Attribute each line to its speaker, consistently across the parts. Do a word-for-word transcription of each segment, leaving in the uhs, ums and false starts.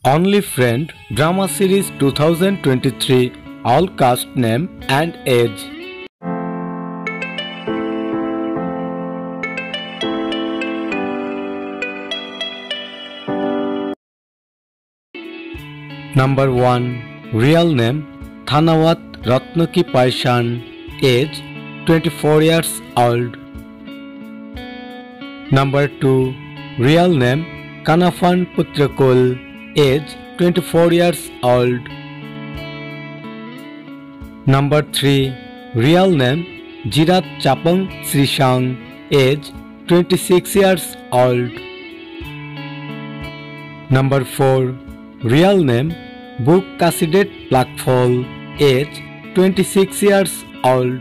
Speaker 1: Only Friend Drama Series twenty twenty-three. All cast name and age. Number one. Real name Thanawat Rattanakitpaisarn. Age twenty-four years old. Number two. Real name Kanaphan Puitrakul. Age twenty-four years old. Number three. Real name Jiratchapong Srisang. Age twenty-six years old. Number four. Real name Kasidet Plookphol. Age twenty-six years old.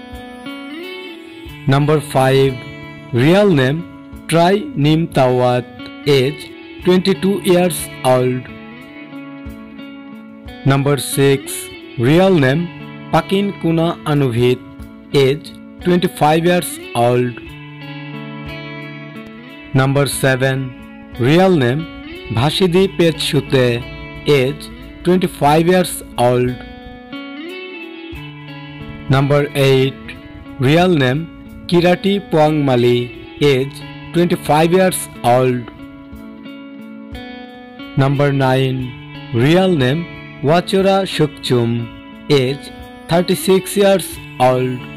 Speaker 1: Number five. Real name Trai Nimtawat. Age twenty-two years old. Number six. Real name Pakin Kuna-anuvit. Age twenty-five years old. Number seven. Real name Bhasidi Petchsutee. Age twenty-five years old. Number eight. Real name Kirati Puangmalee. Age twenty-five years old. Number nine. Real name Watchara Sukchum. Age thirty-six years old.